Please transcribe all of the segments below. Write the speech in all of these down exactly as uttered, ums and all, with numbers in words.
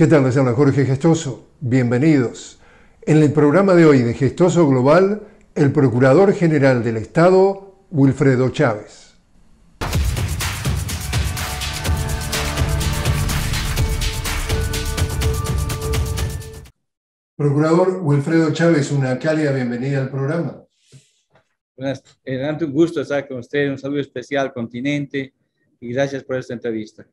¿Qué tal? Les habla Jorge Gestoso. Bienvenidos. En el programa de hoy de Gestoso Global, el Procurador General del Estado, Wilfredo Chávez. Procurador Wilfredo Chávez, una cálida bienvenida al programa. Buenas, es un gusto estar con usted, un saludo especial al continente y gracias por esta entrevista.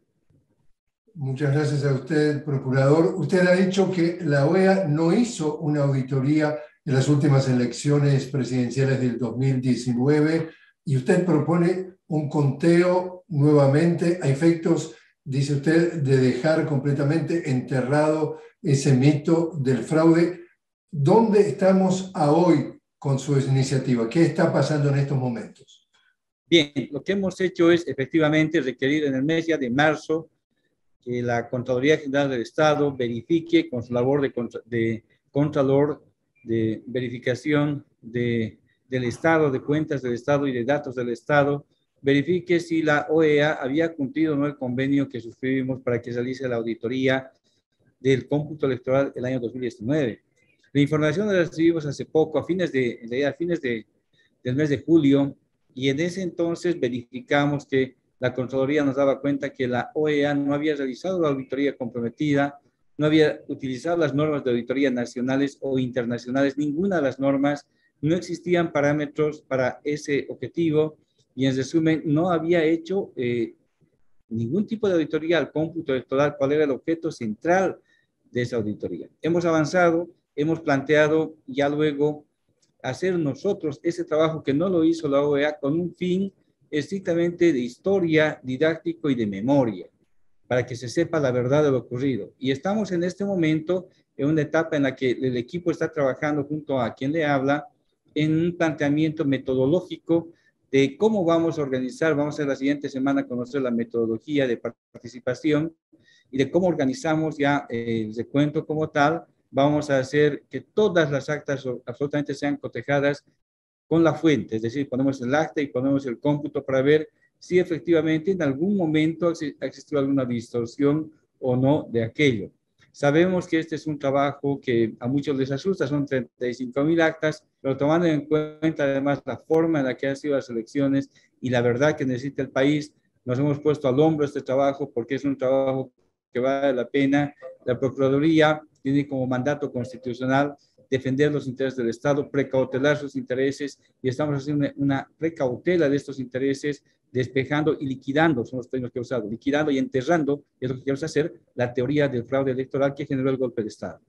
Muchas gracias a usted, Procurador. Usted ha dicho que la O E A no hizo una auditoría en las últimas elecciones presidenciales del dos mil diecinueve y usted propone un conteo nuevamente a efectos, dice usted, de dejar completamente enterrado ese mito del fraude. ¿Dónde estamos a hoy con su iniciativa? ¿Qué está pasando en estos momentos? Bien, lo que hemos hecho es efectivamente requerir en el mes ya de marzo que la Contraloría General del Estado verifique con su labor de, contra, de Contralor de verificación de, del Estado, de cuentas del Estado y de datos del Estado, verifique si la O E A había cumplido o no el convenio que suscribimos para que realice la auditoría del cómputo electoral del año dos mil diecinueve. La información la recibimos hace poco, a fines, de, a fines de, del mes de julio, y en ese entonces verificamos que la Contraloría nos daba cuenta que la O E A no había realizado la auditoría comprometida, no había utilizado las normas de auditoría nacionales o internacionales, ninguna de las normas, no existían parámetros para ese objetivo, y en resumen, no había hecho eh, ningún tipo de auditoría al cómputo electoral, cuál era el objeto central de esa auditoría. Hemos avanzado, hemos planteado ya luego hacer nosotros ese trabajo que no lo hizo la O E A con un fin estrictamente de historia, didáctico y de memoria, para que se sepa la verdad de lo ocurrido. Y estamos en este momento en una etapa en la que el equipo está trabajando junto a quien le habla en un planteamiento metodológico de cómo vamos a organizar, vamos a la siguiente semana a conocer la metodología de participación y de cómo organizamos ya el recuento como tal. Vamos a hacer que todas las actas absolutamente sean cotejadas con la fuente, es decir, ponemos el acta y ponemos el cómputo para ver si efectivamente en algún momento ha existido alguna distorsión o no de aquello. Sabemos que este es un trabajo que a muchos les asusta, son treinta y cinco mil actas, pero tomando en cuenta además la forma en la que han sido las elecciones y la verdad que necesita el país, nos hemos puesto al hombro este trabajo porque es un trabajo que vale la pena. La Procuraduría tiene como mandato constitucional defender los intereses del Estado, precautelar sus intereses, y estamos haciendo una, una precautela de estos intereses, despejando y liquidando, son los términos que he usado, liquidando y enterrando, es lo que queremos hacer, la teoría del fraude electoral que generó el golpe de Estado.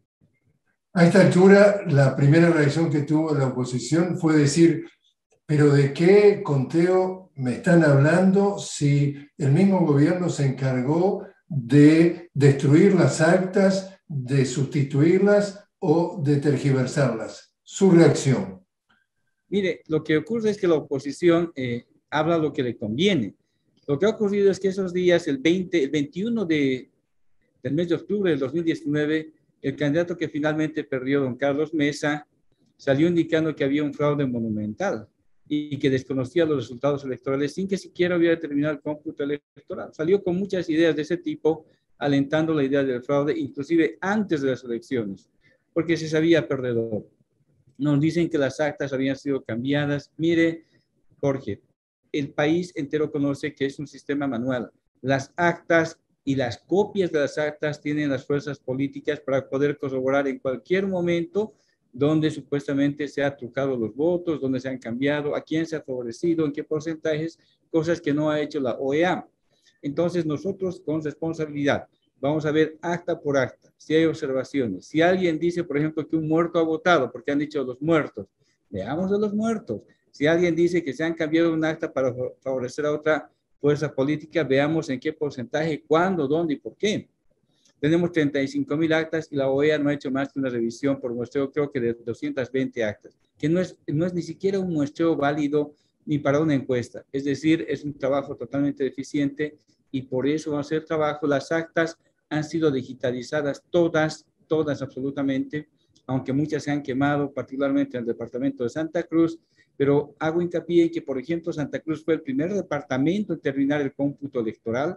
A esta altura, la primera reacción que tuvo la oposición fue decir, pero ¿de qué conteo me están hablando si el mismo gobierno se encargó de destruir las actas, de sustituirlas o de tergiversarlas? Su reacción. Mire, lo que ocurre es que la oposición eh, habla lo que le conviene. Lo que ha ocurrido es que esos días, el, veinte, el veintiuno de, del mes de octubre del dos mil diecinueve, el candidato que finalmente perdió, don Carlos Mesa, salió indicando que había un fraude monumental y que desconocía los resultados electorales sin que siquiera hubiera terminado el cómputo electoral. Salió con muchas ideas de ese tipo, alentando la idea del fraude, inclusive antes de las elecciones, porque se sabía perdedor. Nos dicen que las actas habían sido cambiadas. Mire, Jorge, el país entero conoce que es un sistema manual. Las actas y las copias de las actas tienen las fuerzas políticas para poder corroborar en cualquier momento donde supuestamente se han trucado los votos, donde se han cambiado, a quién se ha favorecido, en qué porcentajes, cosas que no ha hecho la O E A. Entonces nosotros con responsabilidad vamos a ver acta por acta, si hay observaciones. Si alguien dice, por ejemplo, que un muerto ha votado, porque han dicho los muertos, veamos a los muertos. Si alguien dice que se han cambiado un acta para favorecer a otra fuerza política, veamos en qué porcentaje, cuándo, dónde y por qué. Tenemos treinta y cinco mil actas y la O E A no ha hecho más que una revisión por muestreo, creo que de doscientas veinte actas, que no es, no es ni siquiera un muestreo válido ni para una encuesta. Es decir, es un trabajo totalmente deficiente y por eso va a ser trabajo. Las actas han sido digitalizadas todas, todas absolutamente, aunque muchas se han quemado, particularmente en el departamento de Santa Cruz, pero hago hincapié en que, por ejemplo, Santa Cruz fue el primer departamento en terminar el cómputo electoral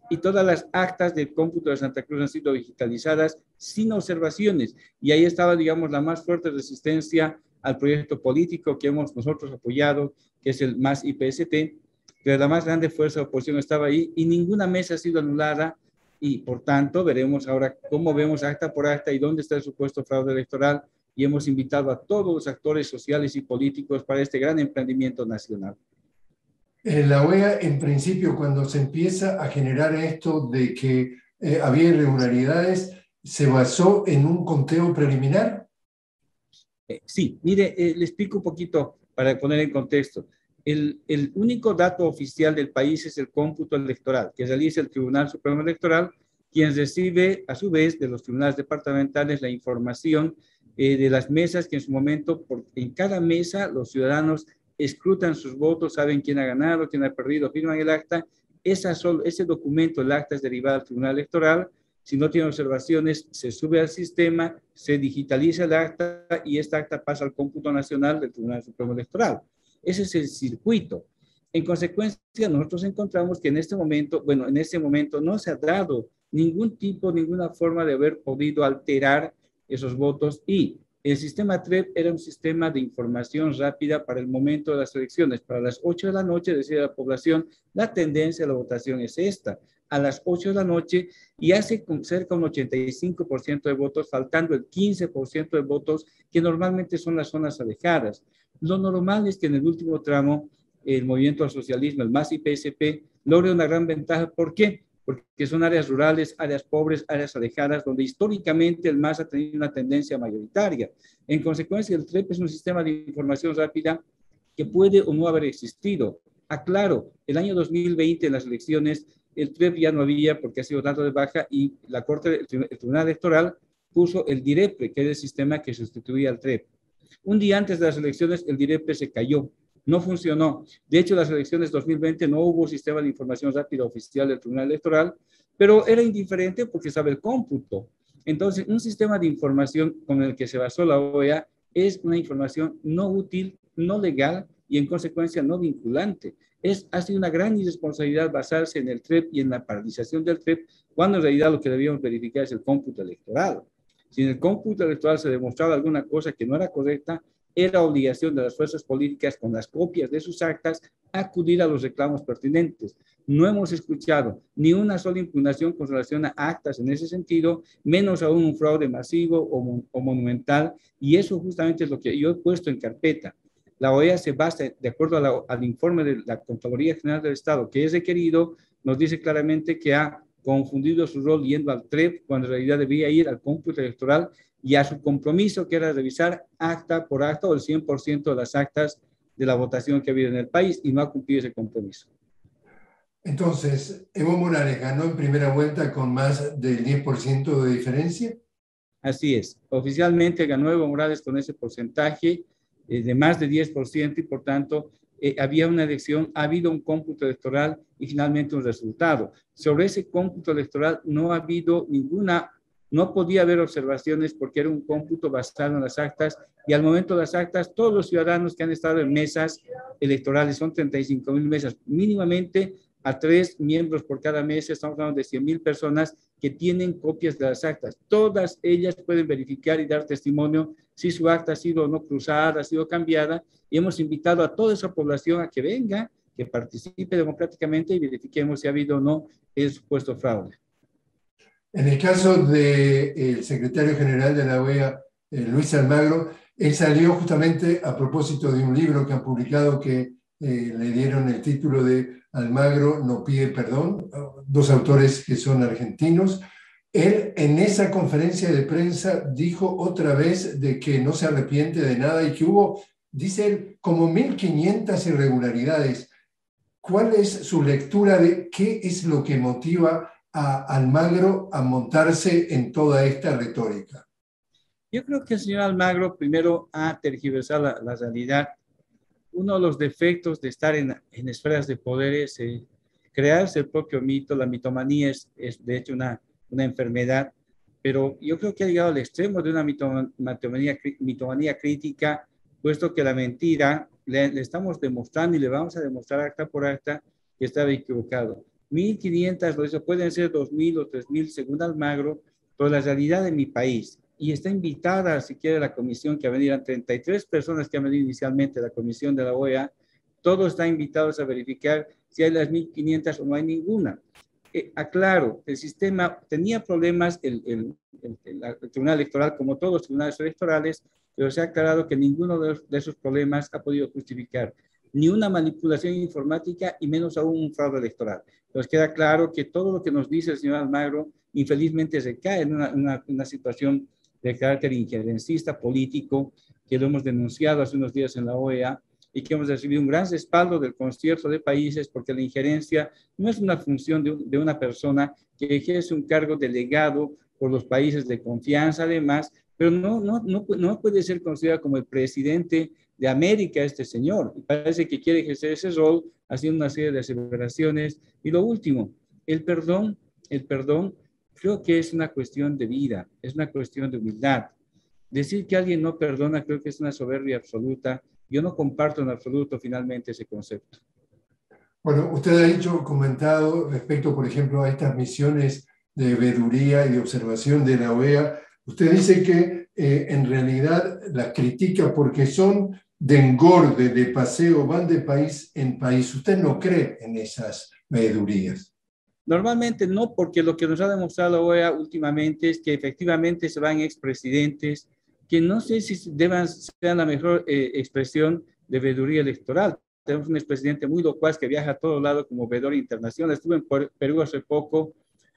y todas las actas del cómputo de Santa Cruz han sido digitalizadas sin observaciones. Y ahí estaba, digamos, la más fuerte resistencia al proyecto político que hemos nosotros apoyado, que es el M A S I P S T, pero la más grande fuerza de oposición estaba ahí y ninguna mesa ha sido anulada y, por tanto, veremos ahora cómo vemos acta por acta y dónde está el supuesto fraude electoral, y hemos invitado a todos los actores sociales y políticos para este gran emprendimiento nacional. En la O E A, en principio, cuando se empieza a generar esto de que eh, había irregularidades, ¿se basó en un conteo preliminar? Eh, sí, mire, eh, le explico un poquito para poner en contexto. El, el único dato oficial del país es el cómputo electoral, que realiza el Tribunal Supremo Electoral, quien recibe a su vez de los tribunales departamentales la información eh, de las mesas que en su momento, por, en cada mesa, los ciudadanos escrutan sus votos, saben quién ha ganado, quién ha perdido, firman el acta. Esa solo, ese documento, el acta, es derivado al Tribunal Electoral. Si no tiene observaciones, se sube al sistema, se digitaliza el acta y esta acta pasa al cómputo nacional del Tribunal Supremo Electoral. Ese es el circuito. En consecuencia, nosotros encontramos que en este momento, bueno, en este momento no se ha dado ningún tipo, ninguna forma de haber podido alterar esos votos, y el sistema T R E P era un sistema de información rápida para el momento de las elecciones. Para las ocho de la noche decía la población, la tendencia de la votación es esta. A las ocho de la noche, y hace con cerca de un ochenta y cinco por ciento de votos, faltando el quince por ciento de votos que normalmente son las zonas alejadas. Lo normal es que en el último tramo el movimiento al socialismo, el M A S I P S P, logre una gran ventaja. ¿Por qué? Porque son áreas rurales, áreas pobres, áreas alejadas, donde históricamente el M A S ha tenido una tendencia mayoritaria. En consecuencia, el T R E P es un sistema de información rápida que puede o no haber existido. Aclaro, el año dos mil veinte en las elecciones, el T R E P ya no había porque ha sido dado de baja, y la Corte, el Tribunal Electoral puso el DIREPRE, que es el sistema que sustituía al T R E P. Un día antes de las elecciones, el DIREPRE se cayó, no funcionó. De hecho, las elecciones dos mil veinte no hubo sistema de información rápida oficial del Tribunal Electoral, pero era indiferente porque estaba el cómputo. Entonces, un sistema de información con el que se basó la O E A es una información no útil, no legal y en consecuencia no vinculante. Es, ha sido una gran irresponsabilidad basarse en el T R E P y en la paralización del T R E P, cuando en realidad lo que debíamos verificar es el cómputo electoral. Si en el cómputo electoral se demostraba alguna cosa que no era correcta, era obligación de las fuerzas políticas, con las copias de sus actas, acudir a los reclamos pertinentes. No hemos escuchado ni una sola impugnación con relación a actas en ese sentido, menos aún un fraude masivo o, o monumental, y eso justamente es lo que yo he puesto en carpeta. La O E A se basa, de acuerdo a la, al informe de la Contraloría General del Estado, que es requerido, nos dice claramente que ha confundido su rol yendo al T R E P, cuando en realidad debía ir al cómputo electoral y a su compromiso, que era revisar acta por acta o el cien por ciento de las actas de la votación que ha habido en el país, y no ha cumplido ese compromiso. Entonces, ¿Evo Morales ganó en primera vuelta con más del diez por ciento de diferencia? Así es. Oficialmente ganó Evo Morales con ese porcentaje eh, de más de diez por ciento, y por tanto eh, había una elección, ha habido un cómputo electoral y finalmente un resultado. Sobre ese cómputo electoral no ha habido ninguna, no podía haber observaciones porque era un cómputo basado en las actas, y al momento de las actas, todos los ciudadanos que han estado en mesas electorales, son treinta y cinco mil mesas, mínimamente a tres miembros por cada mesa, estamos hablando de cien mil personas que tienen copias de las actas. Todas ellas pueden verificar y dar testimonio si su acta ha sido o no cruzada, ha sido cambiada, y hemos invitado a toda esa población a que venga, que participe democráticamente y verifiquemos si ha habido o no el supuesto fraude. En el caso del secretario general de la O E A, eh, Luis Almagro, él salió justamente a propósito de un libro que han publicado que eh, le dieron el título de Almagro no pide perdón, dos autores que son argentinos. Él en esa conferencia de prensa dijo otra vez de que no se arrepiente de nada y que hubo, dice él, como mil quinientas irregularidades. ¿Cuál es su lectura de qué es lo que motiva a Almagro a montarse en toda esta retórica? Yo creo que el señor Almagro primero ha tergiversado la, la realidad. Uno de los defectos de estar en, en esferas de poder es eh, crearse el propio mito. La mitomanía es, es de hecho una, una enfermedad, pero yo creo que ha llegado al extremo de una mitomanía, mitomanía crítica, puesto que la mentira le, le estamos demostrando y le vamos a demostrar acta por acta que estaba equivocado. mil quinientas, lo hizo, pueden ser dos mil o tres mil según Almagro, pero la realidad de mi país, y está invitada, si quiere, la comisión, que a venir a treinta y tres personas que han venido inicialmente a la comisión de la O E A, todos están invitados a verificar si hay las mil quinientas o no hay ninguna. Eh, aclaro, el sistema tenía problemas, el, el, el, el Tribunal Electoral, como todos los tribunales electorales, pero se ha aclarado que ninguno de, los, de esos problemas ha podido justificar ni una manipulación informática y menos aún un fraude electoral. Entonces queda claro que todo lo que nos dice el señor Almagro infelizmente se cae en una, una, una situación de carácter injerencista político, que lo hemos denunciado hace unos días en la O E A, y que hemos recibido un gran respaldo del concierto de países, porque la injerencia no es una función de, un, de una persona que ejerce un cargo delegado por los países de confianza, además, pero no, no, no, no puede ser considerado como el presidente de América este señor. Y parece que quiere ejercer ese rol haciendo una serie de aseveraciones. Y lo último, el perdón, el perdón creo que es una cuestión de vida, es una cuestión de humildad. Decir que alguien no perdona creo que es una soberbia absoluta. Yo no comparto en absoluto finalmente ese concepto. Bueno, usted ha dicho, comentado respecto, por ejemplo, a estas misiones de veeduría y de observación de la O E A. Usted dice que eh, en realidad las critica porque son de engorde, de paseo, van de país en país. ¿Usted no cree en esas veedurías? Normalmente no, porque lo que nos ha demostrado la O E A últimamente es que efectivamente se van expresidentes, que no sé si deban ser la mejor eh, expresión de veeduría electoral. Tenemos un expresidente muy locuaz que viaja a todo lado como veedor internacional. Estuve en Perú hace poco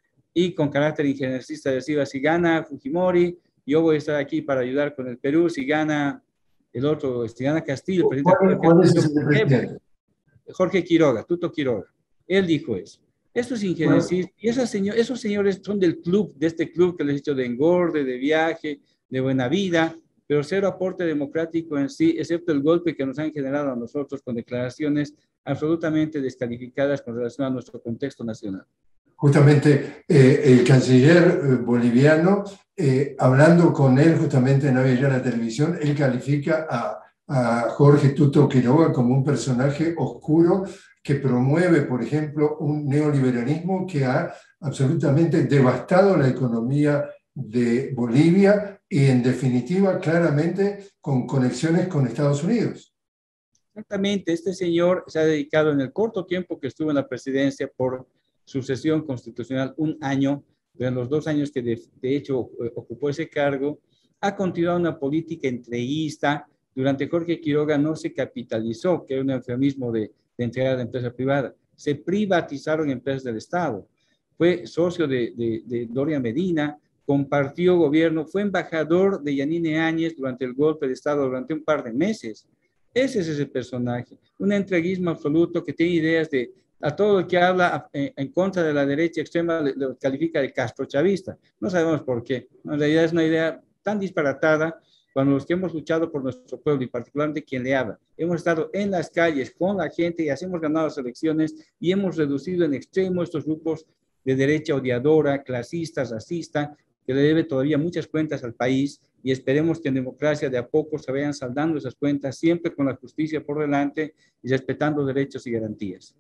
y con carácter injerencista decía, si gana Fujimori, yo voy a estar aquí para ayudar con el Perú. Si gana el otro, si gana Castillo, el presidente ¿Cuál, cuál es Castillo, ese presidente? Jorge Quiroga, Tuto Quiroga. Él dijo eso. Esto es injerencismo. Y esas señor, esos señores son del club, de este club que les he dicho de engorde, de viaje, de buena vida, pero cero aporte democrático en sí, excepto el golpe que nos han generado a nosotros con declaraciones absolutamente descalificadas con relación a nuestro contexto nacional. Justamente eh, el canciller eh, boliviano, eh, hablando con él justamente en la televisión, él califica a, a Jorge Tuto Quiroga como un personaje oscuro que promueve, por ejemplo, un neoliberalismo que ha absolutamente devastado la economía de Bolivia y, en definitiva, claramente con conexiones con Estados Unidos. Exactamente, este señor se ha dedicado en el corto tiempo que estuvo en la presidencia por sucesión constitucional, un año, de los dos años que de, de hecho ocupó ese cargo, ha continuado una política entreguista. Durante Jorge Quiroga no se capitalizó, que era un eufemismo de, de entregar a la empresa privada, se privatizaron empresas del Estado. Fue socio de, de, de Doria Medina, compartió gobierno, fue embajador de Yanine Áñez durante el golpe de Estado durante un par de meses. Ese es ese personaje, un entreguismo absoluto que tiene ideas de, a todo el que habla en, en contra de la derecha extrema lo califica de castrochavista. No sabemos por qué. En realidad es una idea tan disparatada cuando los que hemos luchado por nuestro pueblo y particularmente quien le habla. Hemos estado en las calles con la gente y así hemos ganado las elecciones y hemos reducido en extremo estos grupos de derecha odiadora, clasista, racista, que le debe todavía muchas cuentas al país y esperemos que en democracia de a poco se vayan saldando esas cuentas, siempre con la justicia por delante y respetando derechos y garantías.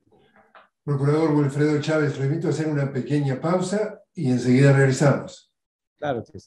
Procurador Wilfredo Chávez, le invito a hacer una pequeña pausa y enseguida regresamos. Claro que sí.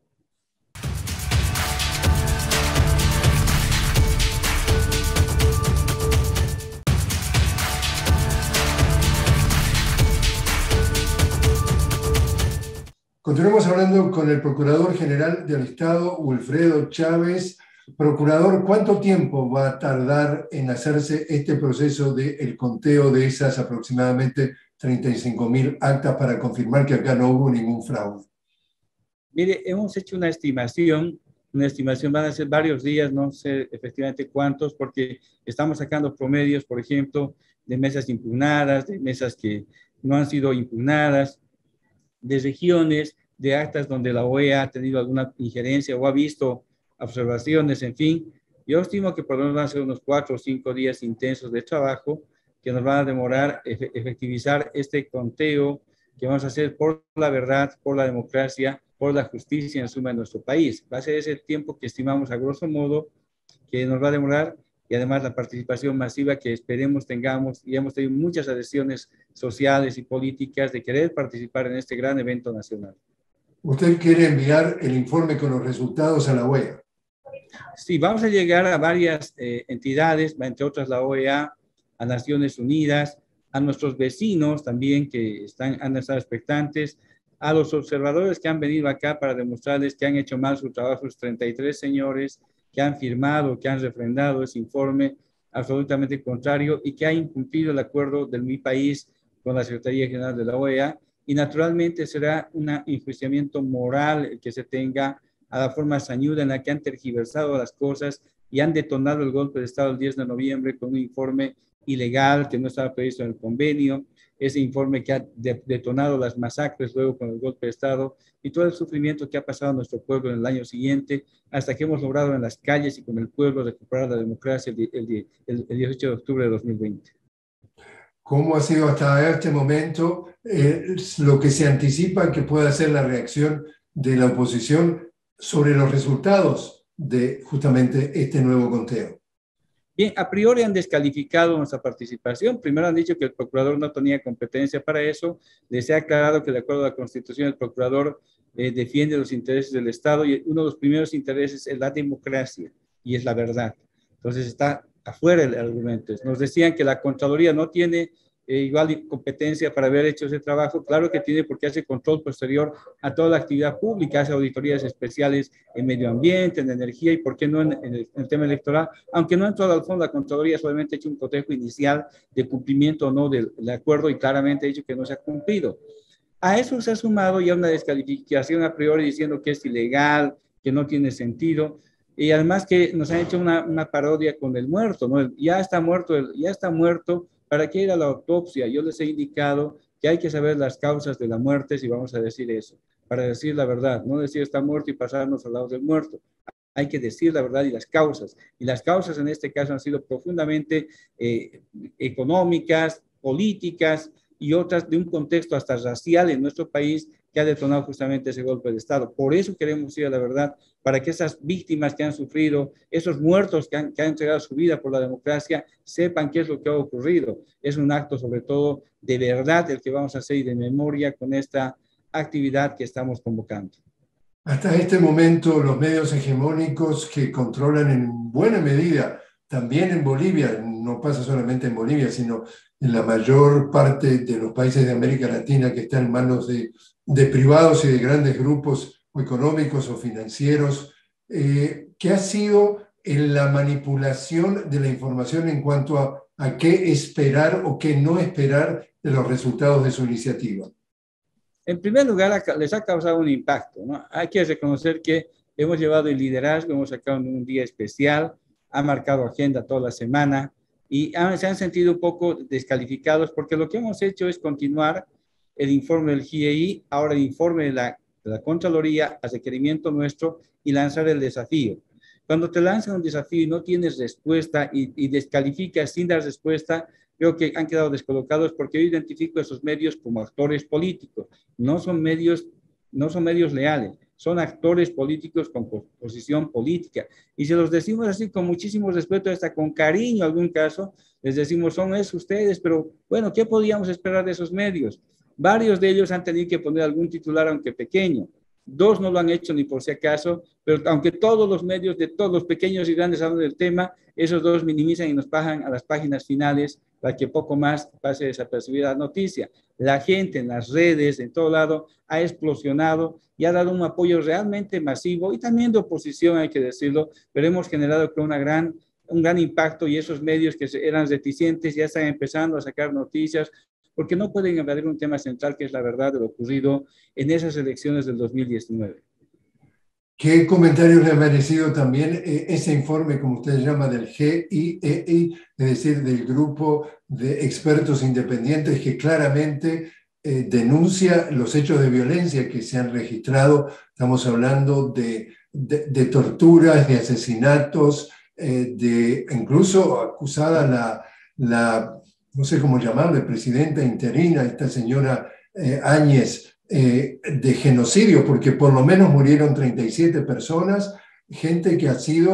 Continuamos hablando con el Procurador General del Estado, Wilfredo Chávez. Procurador, ¿cuánto tiempo va a tardar en hacerse este proceso del conteo de esas aproximadamente treinta y cinco mil actas para confirmar que acá no hubo ningún fraude? Mire, hemos hecho una estimación, una estimación van a ser varios días, no sé efectivamente cuántos, porque estamos sacando promedios, por ejemplo, de mesas impugnadas, de mesas que no han sido impugnadas, de regiones, de actas donde la O E A ha tenido alguna injerencia o ha visto observaciones, en fin. Yo estimo que por lo menos van a ser unos cuatro o cinco días intensos de trabajo que nos van a demorar efe efectivizar este conteo que vamos a hacer por la verdad, por la democracia, por la justicia en suma en nuestro país. Va a ser ese tiempo que estimamos a grosso modo que nos va a demorar y además la participación masiva que esperemos tengamos, y hemos tenido muchas adhesiones sociales y políticas de querer participar en este gran evento nacional. Usted quiere enviar el informe con los resultados a la O E A. Sí, vamos a llegar a varias eh, entidades, entre otras la O E A, a Naciones Unidas, a nuestros vecinos también que están, han estado expectantes, a los observadores que han venido acá para demostrarles que han hecho mal su trabajo, los treinta y tres señores que han firmado, que han refrendado ese informe absolutamente contrario y que ha incumplido el acuerdo de mi país con la Secretaría General de la O E A, y naturalmente será un enjuiciamiento moral que se tenga a la forma sañuda en la que han tergiversado las cosas y han detonado el golpe de Estado el diez de noviembre con un informe ilegal que no estaba previsto en el convenio, ese informe que ha de, detonado las masacres luego con el golpe de Estado y todo el sufrimiento que ha pasado a nuestro pueblo en el año siguiente, hasta que hemos logrado en las calles y con el pueblo recuperar la democracia el, el, el, el dieciocho de octubre de dos mil veinte. ¿Cómo ha sido hasta este momento eh, lo que se anticipa que pueda ser la reacción de la oposición sobre los resultados de justamente este nuevo conteo? Bien, a priori han descalificado nuestra participación. Primero han dicho que el procurador no tenía competencia para eso. Les he aclarado que de acuerdo a la Constitución el procurador eh, defiende los intereses del Estado y uno de los primeros intereses es la democracia y es la verdad. Entonces está afuera el argumento. Nos decían que la Contraloría no tiene eh, igual competencia para haber hecho ese trabajo. Claro que tiene, porque hace control posterior a toda la actividad pública, hace auditorías especiales en medio ambiente, en energía y por qué no en, en, el, en el tema electoral, aunque no en todo el fondo la Contraloría solamente ha hecho un cotejo inicial de cumplimiento o no del, del acuerdo y claramente ha dicho que no se ha cumplido. A eso se ha sumado ya una descalificación a priori diciendo que es ilegal, que no tiene sentido. Y además que nos han hecho una, una parodia con el muerto, ¿no? Ya está muerto, ya está muerto, ¿para qué ir a la autopsia? Yo les he indicado que hay que saber las causas de la muerte, si vamos a decir eso, para decir la verdad, no decir está muerto y pasarnos al lado del muerto. Hay que decir la verdad y las causas. Y las causas en este caso han sido profundamente eh, económicas, políticas y otras de un contexto hasta racial en nuestro país que ha detonado justamente ese golpe de Estado. Por eso queremos ir a la verdad, para que esas víctimas que han sufrido, esos muertos que han, que han entregado su vida por la democracia, sepan qué es lo que ha ocurrido. Es un acto sobre todo de verdad el que vamos a hacer y de memoria con esta actividad que estamos convocando. Hasta este momento, los medios hegemónicos que controlan en buena medida, también en Bolivia, no pasa solamente en Bolivia, sino en la mayor parte de los países de América Latina que están en manos de, de privados y de grandes grupos económicos o financieros, eh, ¿qué ha sido en la manipulación de la información en cuanto a, a qué esperar o qué no esperar de los resultados de su iniciativa? En primer lugar, les ha causado un impacto, ¿no? Hay que reconocer que hemos llevado el liderazgo, hemos sacado un día especial, ha marcado agenda toda la semana y han, se han sentido un poco descalificados porque lo que hemos hecho es continuar el informe del G I E I, ahora el informe de la, de la Contraloría a requerimiento nuestro y lanzar el desafío. Cuando te lanzan un desafío y no tienes respuesta y, y descalificas sin dar respuesta, creo que han quedado descolocados porque yo identifico a esos medios como actores políticos. No son medios, no son medios leales, son actores políticos con posición política. Y se los decimos así con muchísimo respeto, hasta con cariño en algún caso, les decimos, son esos ustedes, pero bueno, ¿qué podíamos esperar de esos medios? Varios de ellos han tenido que poner algún titular, aunque pequeño. Dos no lo han hecho ni por si acaso, pero aunque todos los medios de todos los pequeños y grandes hablan del tema, esos dos minimizan y nos bajan a las páginas finales para que poco más pase desapercibida la noticia. La gente en las redes, en todo lado, ha explosionado y ha dado un apoyo realmente masivo y también de oposición, hay que decirlo, pero hemos generado una gran, un gran impacto y esos medios que eran reticentes ya están empezando a sacar noticias, porque no pueden evadir un tema central que es la verdad de lo ocurrido en esas elecciones del dos mil diecinueve. ¿Qué comentarios le ha merecido también eh, ese informe, como usted llama, del G I E I, es decir, del grupo de expertos independientes que claramente eh, denuncia los hechos de violencia que se han registrado? Estamos hablando de, de, de torturas, de asesinatos, eh, de incluso acusada la, la, no sé cómo llamarle, presidenta interina, esta señora eh, Áñez, Eh, de genocidio, porque por lo menos murieron treinta y siete personas, gente que ha sido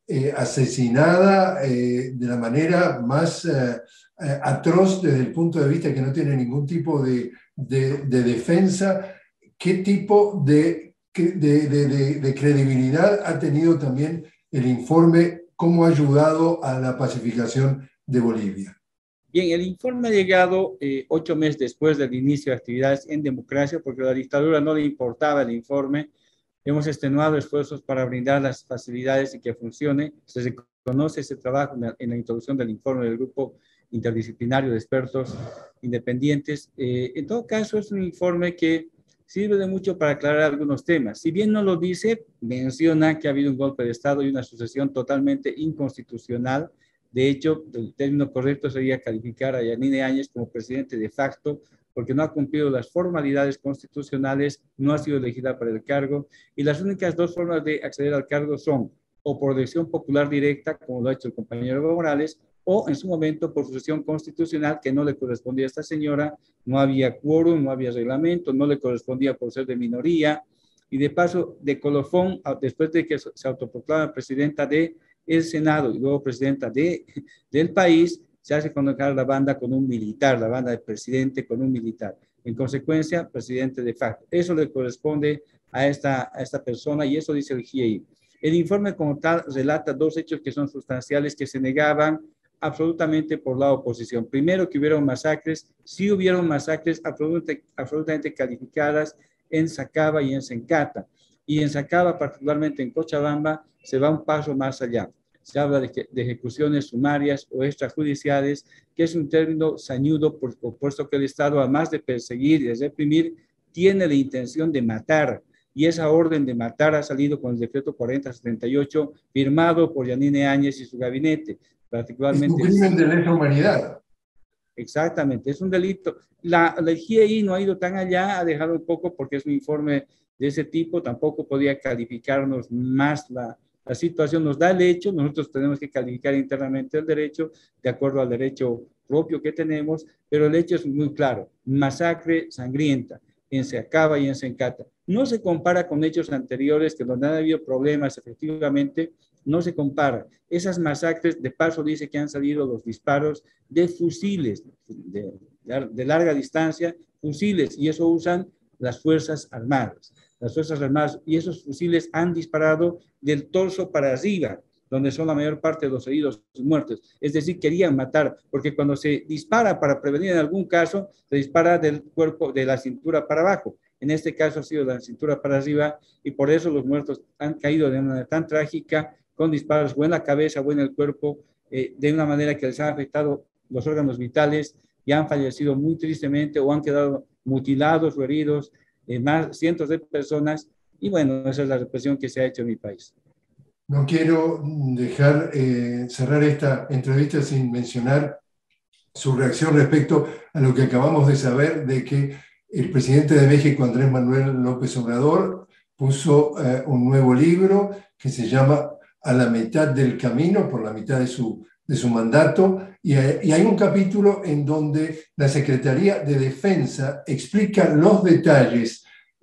eh, asesinada eh, de la manera más eh, eh, atroz desde el punto de vista que no tiene ningún tipo de, de, de defensa. ¿Qué tipo de, de, de, de, de credibilidad ha tenido también el informe? ¿Cómo ha ayudado a la pacificación de Bolivia? Bien, el informe ha llegado eh, ocho meses después del inicio de actividades en democracia, porque a la dictadura no le importaba el informe. Hemos extenuado esfuerzos para brindar las facilidades y que funcione. Se reconoce ese trabajo en la, en la introducción del informe del grupo interdisciplinario de expertos independientes. Eh, en todo caso, es un informe que sirve de mucho para aclarar algunos temas. Si bien no lo dice, menciona que ha habido un golpe de Estado y una sucesión totalmente inconstitucional. De hecho, el término correcto sería calificar a Yanine Áñez como presidente de facto, porque no ha cumplido las formalidades constitucionales, no ha sido elegida para el cargo, y las únicas dos formas de acceder al cargo son o por elección popular directa, como lo ha hecho el compañero Evo Morales, o en su momento por sucesión constitucional que no le correspondía a esta señora, no había quórum, no había reglamento, no le correspondía por ser de minoría, y de paso, de colofón, después de que se autoproclama presidenta de el Senado y luego presidenta de, del país, se hace convocar la banda con un militar, la banda del presidente con un militar. En consecuencia, presidente de facto. Eso le corresponde a esta, a esta persona y eso dice el G I E I. El informe como tal relata dos hechos que son sustanciales que se negaban absolutamente por la oposición. Primero, que hubieron masacres, sí hubieron masacres absolutamente, absolutamente calificadas en Sacaba y en Sencata. Y en Sacaba, particularmente en Cochabamba, se va un paso más allá. Se habla de, de ejecuciones sumarias o extrajudiciales, que es un término sañudo, por, puesto que el Estado, además de perseguir y de reprimir, tiene la intención de matar. Y esa orden de matar ha salido con el decreto cuarenta setenta y ocho, firmado por Yanine Áñez y su gabinete. Particularmente, es un crimen de lesa humanidad. Exactamente, es un delito. La, la G I E I no ha ido tan allá, ha dejado un poco porque es un informe de ese tipo, tampoco podía calificarnos más la, la situación, nos da el hecho, nosotros tenemos que calificar internamente el derecho de acuerdo al derecho propio que tenemos, pero el hecho es muy claro, masacre sangrienta en Sacaba y en Sencata. No se compara con hechos anteriores que donde han habido problemas, efectivamente, no se compara. Esas masacres, de paso dice que han salido los disparos de fusiles de, de, de larga distancia, fusiles, y eso usan las Fuerzas Armadas. Las Fuerzas Armadas, y esos fusiles han disparado del torso para arriba, donde son la mayor parte de los heridos y muertos. Es decir, querían matar, porque cuando se dispara para prevenir en algún caso, se dispara del cuerpo, de la cintura para abajo. En este caso ha sido de la cintura para arriba, y por eso los muertos han caído de una manera tan trágica, con disparos o en la cabeza o en el cuerpo, eh, de una manera que les ha afectado los órganos vitales y han fallecido muy tristemente o han quedado mutilados o heridos, eh, más cientos de personas. Y bueno, esa es la represión que se ha hecho en mi país. No quiero dejar eh, cerrar esta entrevista sin mencionar su reacción respecto a lo que acabamos de saber de que el presidente de México, Andrés Manuel López Obrador, puso eh, un nuevo libro que se llama A la mitad del camino, por la mitad de su, de su mandato, y, y hay un capítulo en donde la Secretaría de Defensa explica los detalles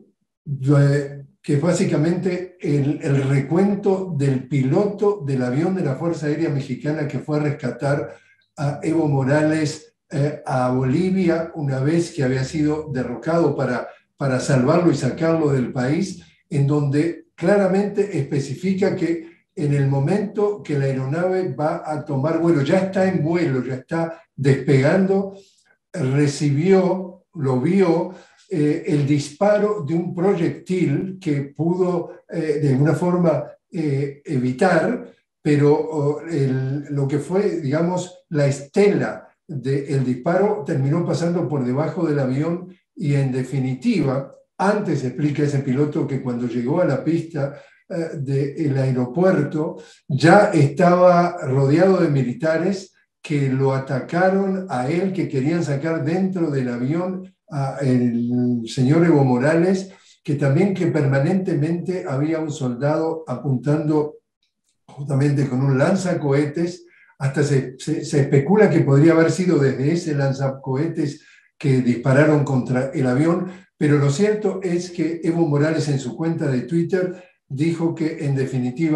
de, que es básicamente el, el recuento del piloto del avión de la Fuerza Aérea Mexicana que fue a rescatar a Evo Morales eh, a Bolivia una vez que había sido derrocado para, para salvarlo y sacarlo del país, en donde claramente especifica que en el momento que la aeronave va a tomar vuelo, ya está en vuelo, ya está despegando, recibió, lo vio, eh, el disparo de un proyectil que pudo eh, de alguna forma eh, evitar, pero oh, el, lo que fue, digamos, la estela del disparo terminó pasando por debajo del avión y en definitiva, antes explica ese piloto que cuando llegó a la pista eh, del aeropuerto ya estaba rodeado de militares que lo atacaron a él, que querían sacar dentro del avión al señor Evo Morales, que también que permanentemente había un soldado apuntando justamente con un lanzacohetes, hasta se, se, se especula que podría haber sido desde ese lanzacohetes que dispararon contra el avión, pero lo cierto es que Evo Morales en su cuenta de Twitter dijo que en definitiva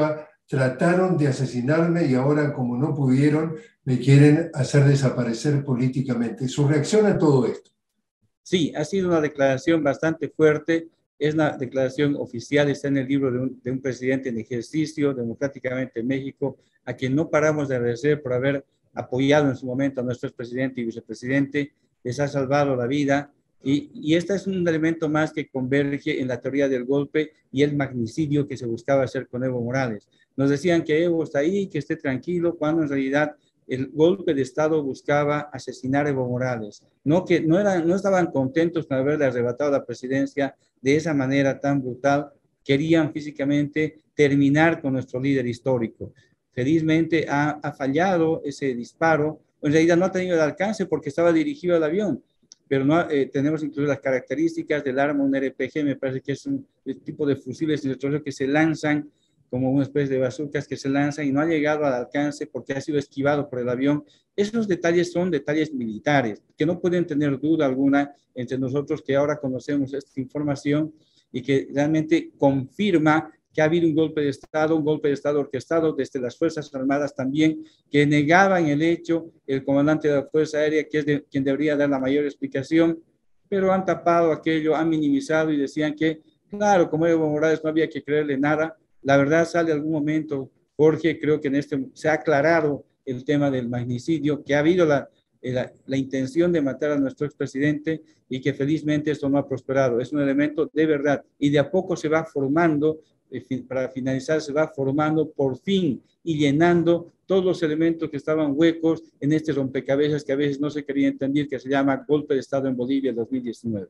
trataron de asesinarme y ahora, como no pudieron, me quieren hacer desaparecer políticamente. ¿Su reacción a todo esto? Sí, ha sido una declaración bastante fuerte. Es una declaración oficial, está en el libro de un, de un presidente en ejercicio democráticamente en México, a quien no paramos de agradecer por haber apoyado en su momento a nuestro expresidente y vicepresidente. Les ha salvado la vida. Y, y este es un elemento más que converge en la teoría del golpe y el magnicidio que se buscaba hacer con Evo Morales. Nos decían que Evo está ahí, que esté tranquilo, cuando en realidad el golpe de Estado buscaba asesinar a Evo Morales. No, que, no, eran, no estaban contentos con haberle arrebatado la presidencia de esa manera tan brutal. Querían físicamente terminar con nuestro líder histórico. Felizmente ha, ha fallado ese disparo. En realidad no ha tenido el alcance porque estaba dirigido al avión, pero no, eh, tenemos incluso las características del arma, un R P G, me parece que es un tipo de fusiles que se lanzan como una especie de bazucas que se lanzan y no ha llegado al alcance porque ha sido esquivado por el avión. Esos detalles son detalles militares que no pueden tener duda alguna entre nosotros que ahora conocemos esta información y que realmente confirma que ha habido un golpe de Estado, un golpe de Estado orquestado desde las Fuerzas Armadas también, que negaban el hecho el comandante de la Fuerza Aérea, que es de, quien debería dar la mayor explicación, pero han tapado aquello, han minimizado y decían que, claro, como Evo Morales no había que creerle nada. La verdad sale algún momento, Jorge, creo que en este se ha aclarado el tema del magnicidio, que ha habido la, la, la intención de matar a nuestro expresidente y que felizmente esto no ha prosperado. Es un elemento de verdad y de a poco se va formando, para finalizar, se va formando por fin y llenando todos los elementos que estaban huecos en este rompecabezas que a veces no se quería entender, que se llama golpe de Estado en Bolivia dos mil diecinueve.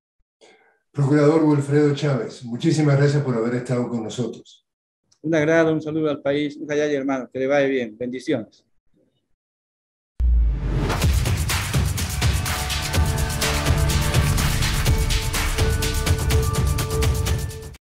Procurador Wilfredo Chávez, muchísimas gracias por haber estado con nosotros. Un agrado, un saludo al país, un callay hermano, que le vaya bien, bendiciones.